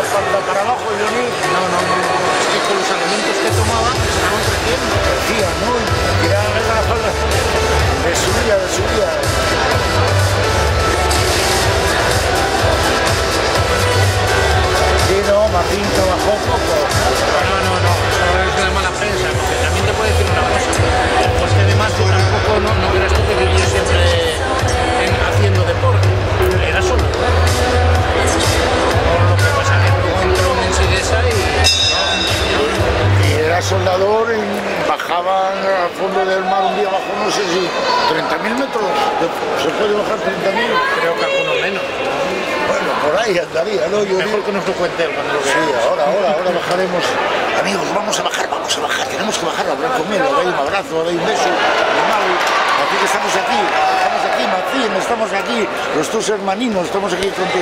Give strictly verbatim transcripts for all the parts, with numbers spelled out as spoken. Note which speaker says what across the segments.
Speaker 1: para, para abajo, Johnny.
Speaker 2: No, no, no, no, es que con los alimentos que tomaba estaban creciendo.
Speaker 1: Decía, ¿no? Tiraba la falda de subida, de subida. Sí, no, Martín trabajó poco.
Speaker 2: No, no, no, eso es de la mala prensa, porque también te puedo decir una cosa. Pues que además tú tampoco, no, no creas tú que vivía siempre en, haciendo deporte. Era solo. Por lo que pasa que luego entró en Ensidesa y...
Speaker 1: Y era soldador y bajaban al fondo del mar un día bajo, no sé si treinta mil metros. ¿Se puede bajar treinta mil?
Speaker 2: Creo que alguno menos.
Speaker 1: Bueno, por ahí andaría, ¿no? Yo
Speaker 2: Mejor que nos lo cuente él cuando lo vea.
Speaker 1: Sí, ahora, ahora, ahora bajaremos. Amigos, vamos a bajar, vamos a bajar. Tenemos que bajar a hablar con él, a darle un abrazo, a darle un beso. Normal. Así que estamos aquí, estamos aquí, Martín, estamos aquí. Los dos hermaninos, estamos aquí contigo.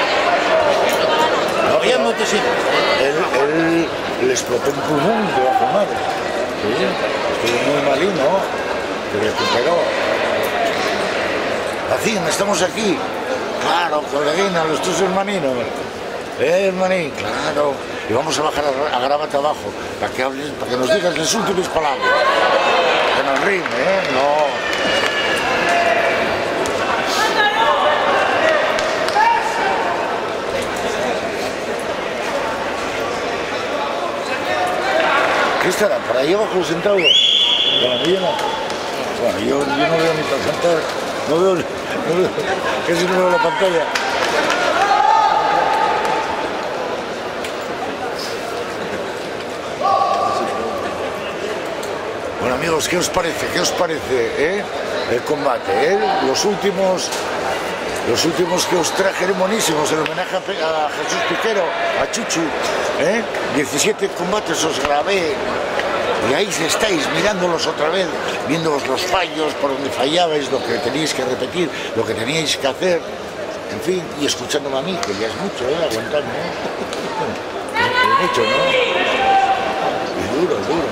Speaker 2: Apoyándote siempre.
Speaker 1: Él, él le explotó un pulmón debajo del mar. Sí, estuvo muy malino, se recuperó. Martín, estamos aquí. Claro, coleguina, los tus hermaninos. Eh, hermanín, claro. Y vamos a bajar a, a Gravata abajo, para que hables, para que nos digas las últimas palabras. Que nos rime, ¿eh? No. ¿Qué estará? ¿Por ahí abajo sentado? ¿Con la millona? Bueno, yo, yo no veo ni para cantar. No veo, no veo, casi no veo la pantalla. Bueno amigos, ¿qué os parece? ¿Qué os parece eh? el combate? ¿eh? Los últimos, los últimos que os traje eran buenísimos, en homenaje a, a Jesús Piquero, a Chuchu. ¿eh? diecisiete combates os grabé. Y ahí estáis mirándolos otra vez, viéndoos los fallos, por donde fallabais, lo que teníais que repetir, lo que teníais que hacer, en fin, y escuchándome a mí, que ya es mucho, ¿eh? Aguantadme, ¿eh? Es mucho, ¿no? Y duro, duro.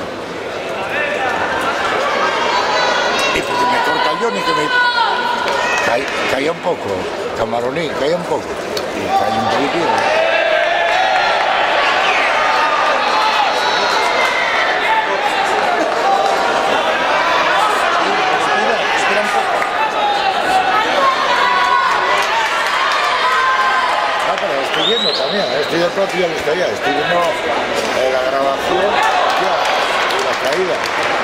Speaker 1: Y porque me corta Johnny, que me... Caía, caía un poco, camaroní, caía un poco. Y caía un poquitito. También, estoy del propio ya lo está ya, estoy viendo eh, la grabación ya, y la caída.